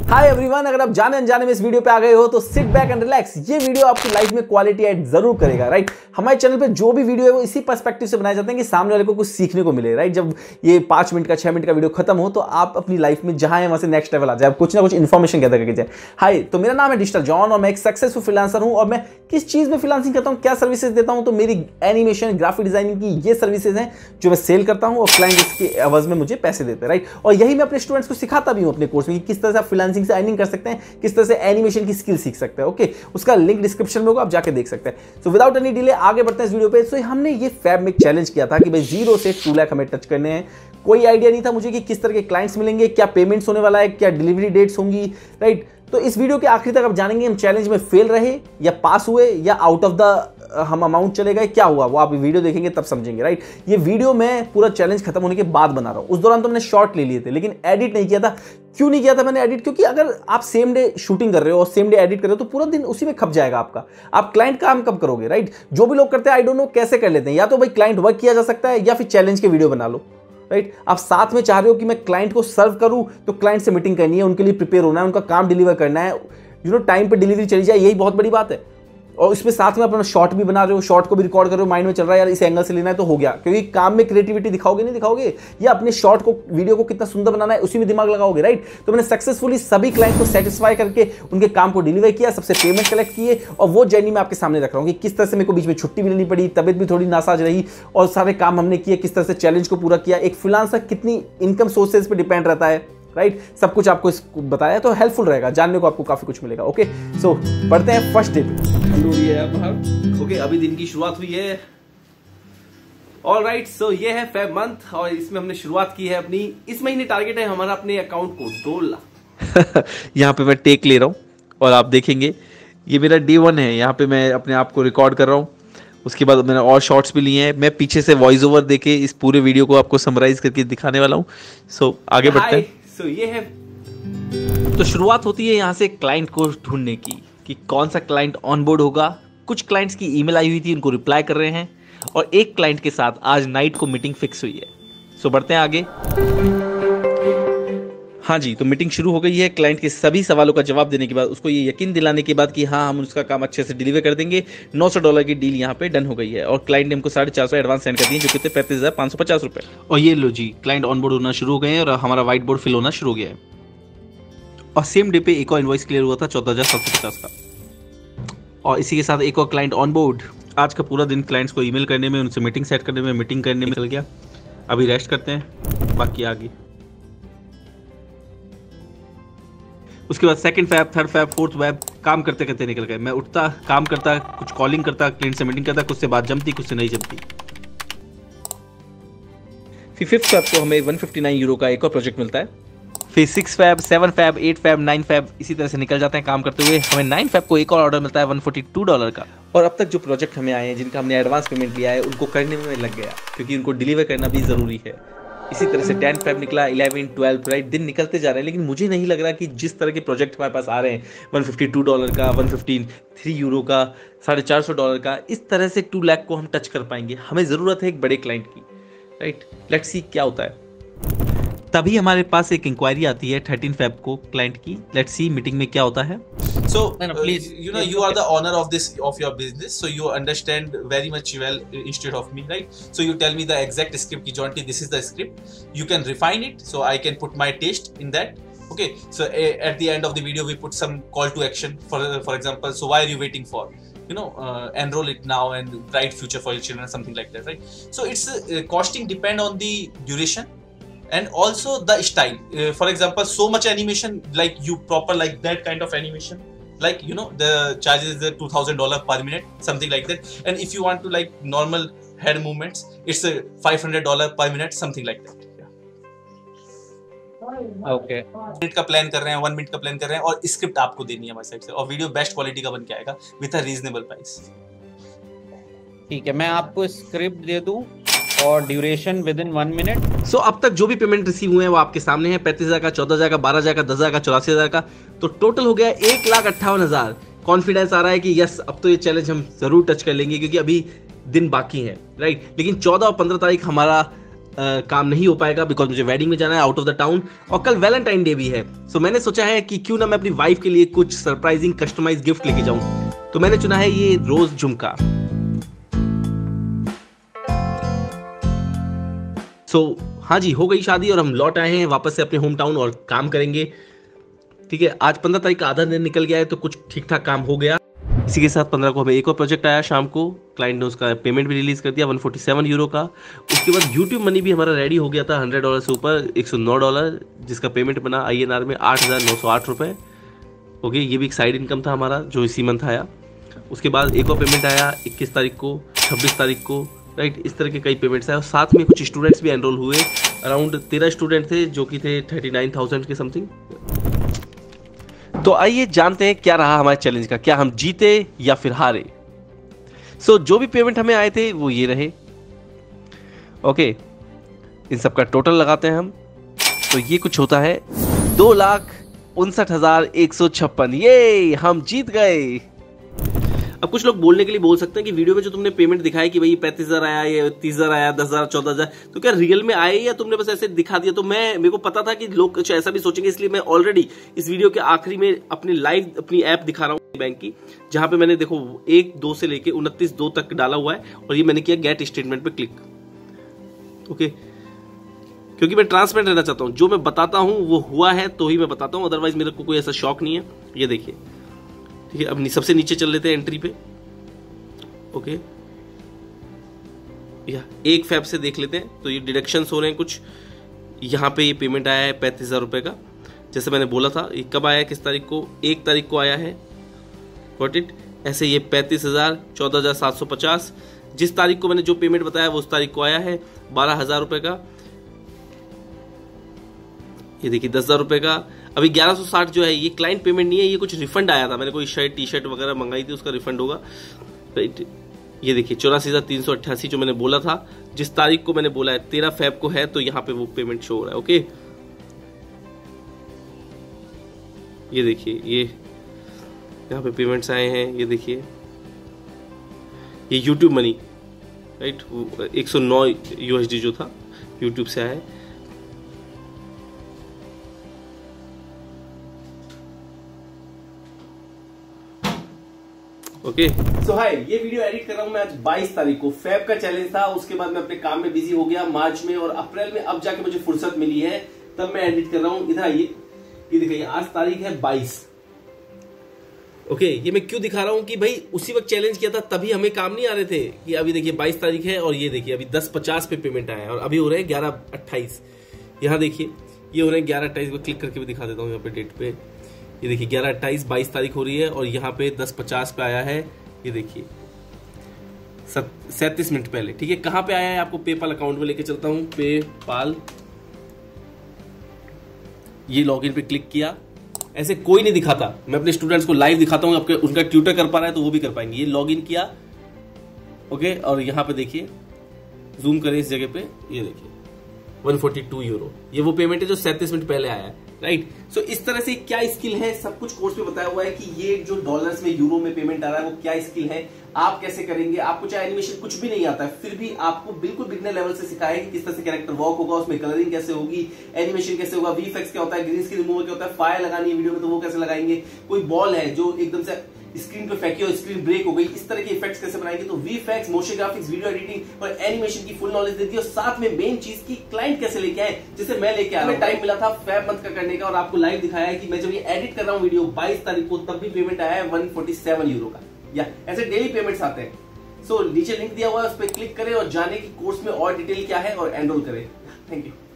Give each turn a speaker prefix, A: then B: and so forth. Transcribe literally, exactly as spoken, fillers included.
A: Hi everyone, अगर आप जाने अनजाने में इस वीडियो पे आ गए हो तो सिट बैक एंड रिलैक्स। ये वीडियो आपकी लाइफ में क्वालिटी ऐड जरूर करेगा, राइट। हमारे चैनल पे जो भी वीडियो है वो इसी पर्सपेक्टिव से बनाए जाते हैं कि सामने वाले को कुछ सीखने को मिले, राइट। जब ये पांच मिनट का छह मिनट का वीडियो खत्म हो तो आप अपनी लाइफ में जहां है वहां से नेक्स्ट लेवल आ जाए, कुछ ना कुछ इन्फॉर्मेशन गैदर करके जाए। हाय, तो मेरा नाम है डिजिटल जॉन और मैं एक सक्सेसफुल फ्रीलांसर हूं। और मैं किस चीज में फ्रीलांसिंग करता हूं, क्या सर्विसेज देता हूं, तो मेरी एनिमेशन, ग्राफिक डिजाइनिंग की ये सर्विसेज हैं जो मैं सेल करता हूं और क्लाइंट इसके एवज में मुझे पैसे देते हैं, राइट। और यही मैं अपने स्टूडेंट्स को सिखाता भी हूं अपने कोर्स में कि किस तरह से आप फ्रीलांसिंग से अर्निंग कर सकते हैं, किस तरह से एनिमेशन की स्किल सीख सकते हैं। ओके, उसका लिंक डिस्क्रिप्शन में होगा, आप जाके देख सकते हैं। सो विदाउट एनी डिले आगे बढ़ते हैं इस वीडियो पे। सो हमने ये फैब में चैलेंज किया था कि भाई जीरो से टू लाख हमें टच करने हैं। कोई आइडिया नहीं था मुझे कि किस तरह के क्लाइंट्स मिलेंगे, क्या पेमेंट्स होने वाला है, क्या डिलीवरी डेट्स होंगी, राइट। तो इस वीडियो के आखिरी तक आप जानेंगे हम चैलेंज में फेल रहे या पास हुए या आउट ऑफ द हम अमाउंट चले गए, क्या हुआ वो आप वीडियो देखेंगे तब समझेंगे, राइट। ये वीडियो मैं पूरा चैलेंज खत्म होने के बाद बना रहा हूं। उस दौरान तो मैंने शॉर्ट ले लिए थे लेकिन एडिट नहीं किया था। क्यों नहीं किया था मैंने एडिट? क्योंकि अगर आप सेम डे शूटिंग कर रहे हो और सेम डे एडिट कर रहे हो तो पूरा दिन उसी में खप जाएगा आपका। आप क्लाइंट काम कब करोगे, राइट। जो भी लोग करते हैं आई डोंट नो कैसे कर लेते हैं, या तो भाई क्लाइंट वर्क किया जा सकता है या फिर चैलेंज के वीडियो बना लो, राइट। आप साथ में चाह रहे हो कि मैं क्लाइंट को सर्व करूं तो क्लाइंट से मीटिंग करनी है, उनके लिए प्रिपेयर होना है, उनका काम डिलीवर करना है, यू नो टाइम पे डिलीवरी चली जाए, यही बहुत बड़ी बात है। और इसमें साथ में अपना शॉर्ट भी बना रहे हो, शॉर्ट को भी रिकॉर्ड कर रहे हो, माइंड में चल रहा है यार इस एंगल से लेना है तो हो गया। क्योंकि काम में क्रिएटिविटी दिखाओगे नहीं दिखाओगे, या अपने शॉर्ट को, वीडियो को कितना सुंदर बनाना है उसी में दिमाग लगाओगे, राइट। तो मैंने सक्सेसफुली सभी क्लाइंट को सेटिस्फाई करके उनके काम को डिलीवर किया, सबसे पेमेंट कलेक्ट किए और वो जर्नी मैं आपके सामने रख रहा हूँ कि किस तरह से मेरे को बीच में छुट्टी भी लेनी पड़ी, तबियत भी थोड़ी नासाज रही और सारे काम हमने किए, किस तरह से चैलेंज को पूरा किया। एक फ्रीलांसर कितनी इनकम सोर्सेज पर डिपेंड रहता है, राइट right? सब कुछ आपको इसको बताया तो हेल्पफुल रहेगा, जानने को आपको काफी कुछ मिलेगा। ओके, सो पढ़ते हैं फर्स्ट डे पे। ओके, अभी दिन की शुरुआत हुई है। ऑल राइट, सो ये है फेब मंथ और इसमें हमने शुरुआत की है अपनी। इस महीने टारगेट है हमारा अपने अकाउंट को दो लाख।
B: यहाँ पे मैं टेक ले रहा हूँ और आप देखेंगे ये मेरा डे वन है। यहाँ पे मैं अपने आप को रिकॉर्ड कर रहा हूँ। उसके बाद मैंने और शॉर्ट्स भी लिए हैं। मैं पीछे से वॉइस ओवर देके इस पूरे वीडियो को आपको समराइज करके दिखाने वाला हूँ। सो so, आगे बढ़ते हैं।
A: सो so, ये है,
B: तो शुरुआत होती है यहाँ से क्लाइंट को ढूंढने की कि कौन सा क्लाइंट ऑनबोर्ड होगा। कुछ क्लाइंट्स की ईमेल आई हुई थी, उनको रिप्लाई कर रहे हैं और एक क्लाइंट के साथ आज नाइट को मीटिंग फिक्स हुई है। सो बढ़ते हैं आगे। हाँ जी, तो मीटिंग शुरू हो गई है। क्लाइंट के सभी सवालों का जवाब देने के बाद, उसको ये यकीन दिलाने के बाद कि हाँ हम उसका काम अच्छे से डिलीवर कर देंगे, नौ सौ डॉलर की डील यहाँ पे डन हो गई है और क्लाइंट ने हमको साढ़े चार सौ एडवांस सेंड कर दिए जो कि पैंतीस हजार पाँच सौ पचास रुपये। और ये लो जी, क्लाइंट ऑनबोर्ड होना शुरू हो गए हैं और हमारा व्हाइट बोर्ड फिल होना शुरू हो गया है। और सेम डे पे एक और इनवॉइस क्लियर हुआ था चौदह हजार सात सौ पचास का। और इसी के साथ एक और क्लाइंट ऑनबोर्ड। आज का पूरा दिन क्लाइंट्स को ईमेल करने में, उनसे मीटिंग सेट करने में, मीटिंग करने में निकल गया। अभी रेस्ट करते हैं, बाकी आगे। उसके बाद second fab, third fab, fourth fab काम करते करते निकल गए। मैं उठता, काम करता, कुछ कॉलिंग करता, क्लाइंट से मीटिंग करता, कुछ से बात जमती, कुछ से नहीं जमती। फिर फिफ्थ फैब को हमें एक सौ उनसठ यूरो का एक और प्रोजेक्ट मिलता है। फिर six fab, seven fab, eight fab, nine fab इसी तरह से निकल जाते हैं काम करते हुए। हमें नाइन फैब को एक और ऑर्डर मिलता है एक सौ बयालीस डॉलर का। और अब तक जो प्रोजेक्ट हमें आए हैं, जिनका हमने एडवांस पेमेंट लिया है, उनको करने में लग गया क्योंकि उनको डिलीवर करना भी जरूरी है। इसी तरह से टेन फैब निकला, इलेवन, ट्वेल्व, राइट। दिन निकलते जा रहे हैं लेकिन मुझे नहीं लग रहा कि जिस तरह के प्रोजेक्ट हमारे पास आ रहे हैं, एक सौ बावन डॉलर का, एक सौ तिरेपन यूरो का, साढ़े चार सौ डॉलर का, इस तरह से टू लाख को हम टच कर पाएंगे। हमें ज़रूरत है एक बड़े क्लाइंट की, राइट। लेट्स सी क्या होता है। तभी हमारे पास एक इंक्वायरी आती है थर्टीन फैब को क्लाइंट की। लेट्स सी मीटिंग में क्या होता है।
C: So, uh, please, you know, you are the owner of this, of your business, so you understand very much well instead of me, right? So you tell me the exact script, Jonty, this is the script. You can refine it, so I can put my taste in that. Okay, so uh, at the end of the video, we put some call to action. For for example, so why are you waiting for? You know, uh, enroll it now and bright future for your children, something like that, right? So it's uh, costing depend on the duration and also the style. Uh, for example, so much animation, like you proper like that kind of animation. Like, you know, the charges is two thousand dollars per minute, something like that. And if you want to like normal head movements, it's a five hundred dollars per minute, something like that.
A: Okay,
C: minute का plan कर रहे हैं, one minute का plan कर रहे हैं और script आपको देनी है हमारी साइड से और वीडियो बेस्ट क्वालिटी का बन के आएगा विद अ रीजनेबल प्राइस।
D: ठीक है, मैं आपको स्क्रिप्ट दे दूं और duration within one minute.
B: So अब तक जो भी पेमेंट रिसीव हुए हैं वो आपके सामने है। पैंतीस हजार का, चौदह हजार का, बारह हजार का, दस हजार का, चौरासी हजार का, तो टोटल हो गया एक लाख अट्ठावन हजार। कॉन्फिडेंस आ रहा है कि यस अब तो ये चैलेंज हम जरूर टच कर लेंगे क्योंकि अभी दिन बाकी है, राइट। लेकिन चौदह और पंद्रह तारीख हमारा आ, काम नहीं हो पाएगा बिकॉज मुझे वेडिंग में जाना है आउट ऑफ द टाउन, और कल वैलेंटाइन डे भी है। सो so, मैंने सोचा है कि क्यों ना मैं अपनी वाइफ के लिए कुछ सरप्राइजिंग कस्टमाइज गिफ्ट लेके जाऊं। तो मैंने चुना है ये रोज झुमका। सो so, हाँ जी, हो गई शादी और हम लौट आए हैं वापस से अपने होम टाउन और काम करेंगे। ठीक है, आज पंद्रह तारीख का आधा दिन निकल गया है तो कुछ ठीक ठाक काम हो गया। इसी के साथ पंद्रह को हमें एक और प्रोजेक्ट आया शाम को, क्लाइंट ने उसका पेमेंट भी रिलीज कर दिया एक सौ सैंतालीस यूरो का। उसके बाद यूट्यूब मनी भी हमारा रेडी हो गया था, सौ डॉलर से ऊपर एक सौ नौ डॉलर, जिसका पेमेंट बना आई एन आर में आठ हज़ार नौ सौ आठ रुपये। ओके, ये भी एक साइड इनकम था हमारा जो इसी मंथ आया। उसके बाद एक और पेमेंट आया इक्कीस तारीख को, छब्बीस तारीख को, राइट। इस तरह के कई पेमेंट्स आए और साथ में कुछ स्टूडेंट्स भी एनरोल हुए। अराउंड तेरह स्टूडेंट थे जो कि थे थर्टी नाइन थाउजेंड के समथिंग। तो आइए जानते हैं क्या रहा हमारे चैलेंज का, क्या हम जीते या फिर हारे। सो so, जो भी पेमेंट हमें आए थे वो ये रहे। ओके, इन सब का टोटल लगाते हैं हम, तो ये कुछ होता है दो लाख उनसठ हजार एक सौ छप्पन। ये हम जीत गए। अब कुछ लोग बोलने के लिए बोल सकते हैं कि वीडियो में जो तुमने पेमेंट दिखाई कि भाई पैंतीस हजार आया, ये तीस हजार आया, दस हजार, चौदह हजार, तो क्या रियल में आए या तुमने बस ऐसे दिखा दिया। तो मैं मेरे को पता था कि लोग कुछ ऐसा भी सोचेंगे, इसलिए मैं ऑलरेडी इस वीडियो के आखिरी में अपनी लाइव अपनी ऐप दिखा रहा हूँ बैंक की, जहां पे मैंने देखो एक दो से लेके उनतीस दो तक डाला हुआ है और ये मैंने किया गेट स्टेटमेंट पे क्लिक। ओके, क्योंकि मैं ट्रांसपेरेंट रहना चाहता हूं, जो मैं बताता हूं वो हुआ है तो ही मैं बताता हूं, अदरवाइज मेरे को कोई ऐसा शौक नहीं है। ये देखिए, ठीक है। अब सबसे नीचे चल लेते हैं एंट्री पे। ओके, या एक फैब से देख लेते हैं, तो ये डिडक्शंस हो रहे हैं कुछ। यहाँ पे ये पेमेंट आया है पैंतीस हजार रुपए का, जैसे मैंने बोला था। ये कब आया है, किस तारीख को, एक तारीख को आया है। Got it. ऐसे ये पैंतीस हजार, चौदह हजार सात सौ पचास, जिस तारीख को मैंने जो पेमेंट बताया वो उस तारीख को आया है बारह हजार रुपए का। ये देखिए दस हजार रुपए का। अभी ग्यारह सौ साठ जो है ये क्लाइंट पेमेंट नहीं है, ये कुछ रिफंड आया था, मैंने कोई शर्ट टी शर्ट वगैरह मंगाई थी, उसका रिफंड होगा। राइट, ये देखिए चौरासी हजार तीन सौ अट्ठासी जो मैंने बोला था, जिस तारीख को मैंने बोला है तेरह फेब को है, तो यहाँ पे वो पेमेंट शो हो रहा है। ओके, ये देखिए ये यहाँ पे पेमेंट्स आए हैं। ये देखिए ये यूट्यूब मनी, राइट, एक सौ नौ यूएसडी जो था यूट्यूब से आया है। ओके,
A: सो हाय, ये वीडियो एडिट कर रहा हूं मैं आज बाईस तारीख को। फेब का चैलेंज था, उसके बाद मैं अपने काम में बिजी हो गया मार्च में, और अप्रैल में अब जाके मुझे फुर्सत मिली है, तब मैं एडिट कर रहा हूं। इधर ये ये देखिए, आज तारीख है बाईस। ओके, ये मैं क्यों दिखा रहा हूं कि भाई उसी वक्त चैलेंज किया था तभी हमें काम नहीं आ रहे थे। कि अभी देखिए बाईस तारीख है और ये देखिए अभी दस पचास पे पेमेंट आया है और अभी हो रहे हैं ग्यारह अट्ठाईस। यहाँ देखिए ये हो रहे हैं ग्यारह अट्ठाईस को क्लिक करके भी दिखा देता हूँ यहाँ पे डेट पे। ये देखिए ग्यारह अट्ठाईस बाईस तारीख हो रही है और यहाँ पे दस पचास पे आया है। ये देखिए सैंतीस मिनट पहले। ठीक है, कहाँ पे आया है आपको पेपाल अकाउंट में लेके चलता हूँ। पेपाल, ये लॉगिन पे क्लिक किया, ऐसे कोई नहीं दिखाता, मैं अपने स्टूडेंट्स को लाइव दिखाता हूँ। आपके उनका ट्यूटर कर पा रहा है तो वो भी कर पाएंगे। ये लॉगिन किया, ओके, और यहाँ पे देखिए जूम करें इस जगह पे, ये देखिए एक सौ बयालीस यूरो, ये वो पेमेंट है जो सैंतीस मिनट पहले आया है। राइट, सो so, इस तरह से क्या स्किल है सब कुछ कोर्स में बताया हुआ है कि ये जो डॉलर्स में यूरो में पेमेंट आ रहा है वो क्या स्किल है, आप कैसे करेंगे। आपको चाहे एनिमेशन कुछ भी नहीं आता है, फिर भी आपको बिल्कुल बिगनर लेवल से सिखाया कि किस तरह से कैरेक्टर वॉक होगा, उसमें कलरिंग कैसे होगी, एनिमेशन कैसे होगा, वीएफएक्स क्या होता है, ग्रीन स्क्रीन रिमूवल क्या होता है, फायर लगानी है वीडियो में तो वो कैसे लगाएंगे, कोई बॉल है जो एकदम से स्क्रीन पे फेंकी और स्क्रीन ब्रेक हो गई, इस तरह के इफेक्ट्स कैसे बनाएंगे। तो VFX, motion graphics, video editing और एनिमेशन की फुल नॉलेज देती है, और साथ में मेन चीज की क्लाइंट कैसे लेके आए, जिसे मैं लेके आया। टाइम मिला था फेब मंथ का करने का और आपको लाइव दिखाया है कि मैं जब ये एडिट कर रहा हूँ वीडियो बाईस तारीख को, तब भी पेमेंट आया है एक सौ सैंतालीस यूरो का। या ऐसे डेली पेमेंट्स आते हैं। सो so, नीचे लिंक दिया हुआ है, उस पर क्लिक करें और जाने की कोर्स में और डिटेल क्या है और एनरोल करें। Thank you.